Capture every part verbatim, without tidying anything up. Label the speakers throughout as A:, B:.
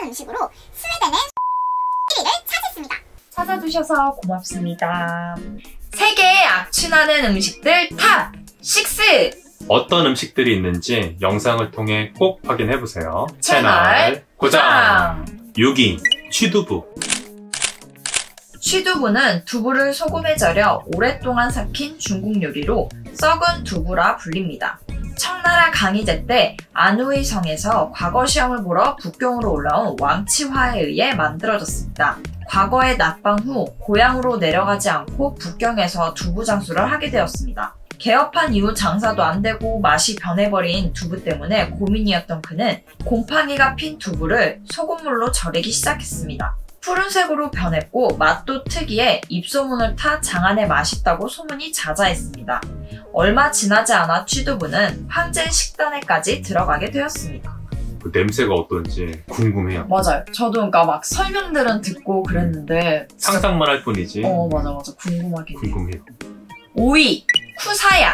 A: 하는 음식으로 스웨덴의 일 위를 차지했습니다.
B: 찾아주셔서 고맙습니다. 세계에 악취나는 음식들 탑 육!
C: 어떤 음식들이 있는지 영상을 통해 꼭 확인해보세요.
B: 채널 고정!
C: 육 위. 취두부.
B: 취두부는 두부를 소금에 절여 오랫동안 삭힌 중국 요리로 썩은 두부라 불립니다. 청나라 강희제 때 안후의 성에서 과거 시험을 보러 북경으로 올라온 왕치화에 의해 만들어졌습니다. 과거의 낙방 후 고향으로 내려가지 않고 북경에서 두부 장수를 하게 되었습니다. 개업한 이후 장사도 안 되고 맛이 변해버린 두부 때문에 고민이었던 그는 곰팡이가 핀 두부를 소금물로 절이기 시작했습니다. 푸른색으로 변했고 맛도 특이해 입소문을 타 장안에 맛있다고 소문이 자자했습니다. 얼마 지나지 않아 취두부는 황제 식단에까지 들어가게 되었습니다.
C: 그 냄새가 어떤지 궁금해요.
B: 맞아요. 저도 그러니까 막 설명들은 듣고 그랬는데
C: 상상만 할 뿐이지.
B: 어 맞아 맞아 궁금하긴 해요.
C: 궁금해요.
B: 오 위. 쿠사야.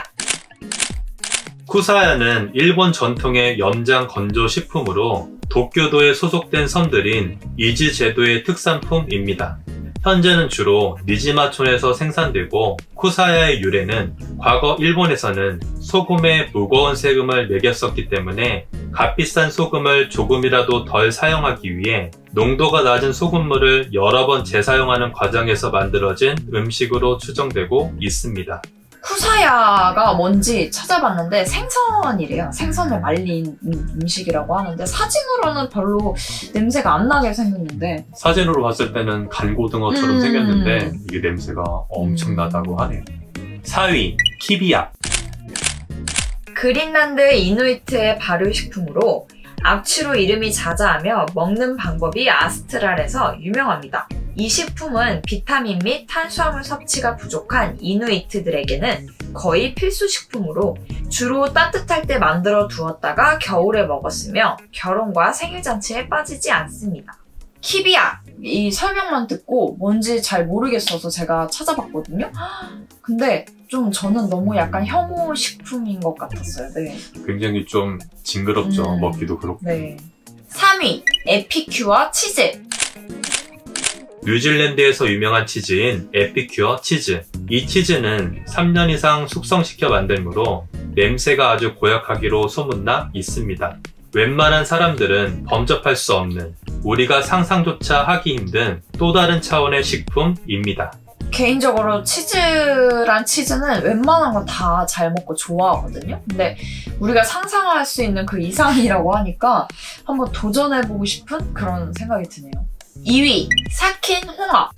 C: 쿠사야는 일본 전통의 염장 건조 식품으로 도쿄도에 소속된 섬들인 이즈 제도의 특산품입니다. 현재는 주로 니지마촌에서 생산되고 쿠사야의 유래는 과거 일본에서는 소금에 무거운 세금을 매겼었기 때문에 값비싼 소금을 조금이라도 덜 사용하기 위해 농도가 낮은 소금물을 여러 번 재사용하는 과정에서 만들어진 음식으로 추정되고 있습니다.
B: 쿠사야가 뭔지 찾아봤는데 생선이래요. 생선을 말린 음식이라고 하는데 사진으로는 별로 냄새가 안 나게 생겼는데
C: 사진으로 봤을 때는 간고등어처럼
B: 음
C: 생겼는데 이게 냄새가 엄청나다고 하네요. 사 위. 키비야.
B: 그린란드 이누이트의 발효식품으로 악취로 이름이 자자하며 먹는 방법이 아스트랄에서 유명합니다. 이 식품은 비타민 및 탄수화물 섭취가 부족한 이누이트들에게는 거의 필수 식품으로 주로 따뜻할 때 만들어 두었다가 겨울에 먹었으며 결혼과 생일잔치에 빠지지 않습니다. 키비야! 이 설명만 듣고 뭔지 잘 모르겠어서 제가 찾아봤거든요. 근데 좀 저는 너무 약간 혐오 식품인 것 같았어요. 네.
C: 굉장히 좀 징그럽죠.
B: 음,
C: 먹기도 그렇고.
B: 네. 삼 위. 에피큐어 치즈.
C: 뉴질랜드에서 유명한 치즈인 에피큐어 치즈. 이 치즈는 삼 년 이상 숙성시켜 만들므로 냄새가 아주 고약하기로 소문나 있습니다. 웬만한 사람들은 범접할 수 없는, 우리가 상상조차 하기 힘든 또 다른 차원의 식품입니다.
B: 개인적으로 치즈란 치즈는 웬만한 거 다 잘 먹고 좋아하거든요. 근데 우리가 상상할 수 있는 그 이상이라고 하니까 한번 도전해보고 싶은 그런 생각이 드네요. 이 위. 삭힌 홍어.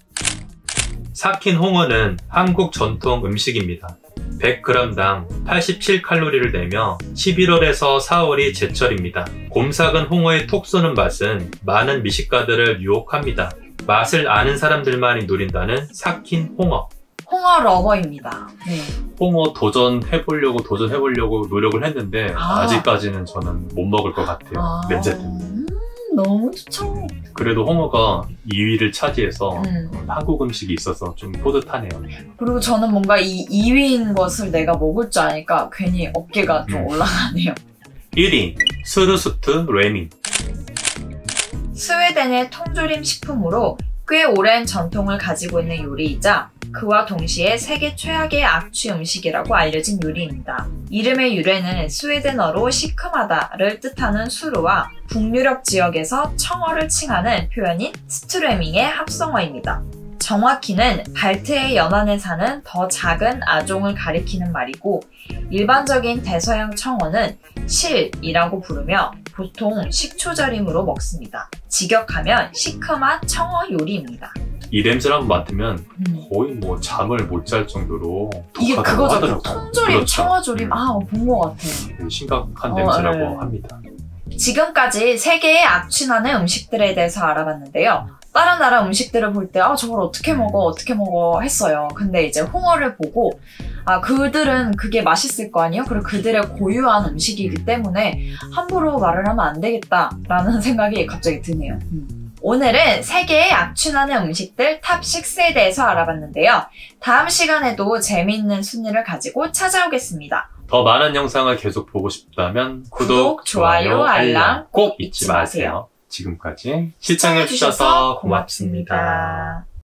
C: 삭힌 홍어는 한국 전통 음식입니다. 백 그램당 팔십칠 칼로리를 내며 십일월에서 사월이 제철입니다. 곰삭은 홍어의 톡 쏘는 맛은 많은 미식가들을 유혹합니다. 맛을 아는 사람들만이 누린다는 삭힌 홍어.
B: 홍어 러버입니다. 네.
C: 홍어 도전해보려고 도전해보려고 노력을 했는데
B: 아.
C: 아직까지는 저는 못 먹을 것 같아요.
B: 아.
C: 냄새 때문에.
B: 음, 너무 좋죠.
C: 그래도 홍어가 이 위를 차지해서
B: 음.
C: 한국 음식이 있어서 좀 뿌듯하네요.
B: 그리고 저는 뭔가 이 이 위인 것을 내가 먹을 줄 아니까 괜히 어깨가 좀
C: 음.
B: 올라가네요.
C: 일 위. 스루스트 레밍.
B: 스웨덴의 통조림 식품으로 꽤 오랜 전통을 가지고 있는 요리이자 그와 동시에 세계 최악의 악취 음식이라고 알려진 요리입니다. 이름의 유래는 스웨덴어로 시큼하다를 뜻하는 수루와 북유럽 지역에서 청어를 칭하는 표현인 스트레밍의 합성어입니다. 정확히는 발트해 연안에 사는 더 작은 아종을 가리키는 말이고 일반적인 대서양 청어는 실이라고 부르며 보통 식초절임으로 먹습니다. 직역하면 시큼한 청어 요리입니다.
C: 이 냄새를 한번 맡으면
B: 음.
C: 거의 뭐 잠을 못 잘 정도로
B: 이게
C: 독하다고
B: 그거죠.
C: 하더라고요.
B: 통조림,
C: 그렇죠.
B: 청어조림.
C: 음.
B: 아, 본 것 같아요.
C: 되게 심각한
B: 어,
C: 냄새라고
B: 네.
C: 합니다.
B: 지금까지 세계의 악취나는 음식들에 대해서 알아봤는데요. 다른 나라 음식들을 볼 때 아 저걸 어떻게 먹어 어떻게 먹어 했어요. 근데 이제 홍어를 보고 아 그들은 그게 맛있을 거 아니에요? 그리고 그들의 고유한 음식이기 때문에 함부로 말을 하면 안 되겠다라는 생각이 갑자기 드네요. 음. 오늘은 세계의 악취나는 음식들 탑 육에 대해서 알아봤는데요. 다음 시간에도 재미있는 순위를 가지고 찾아오겠습니다.
C: 더 많은 영상을 계속 보고 싶다면 구독,
B: 구독, 좋아요, 알람 꼭 잊지 마세요.
C: 지금까지 시청해주셔서 고맙습니다.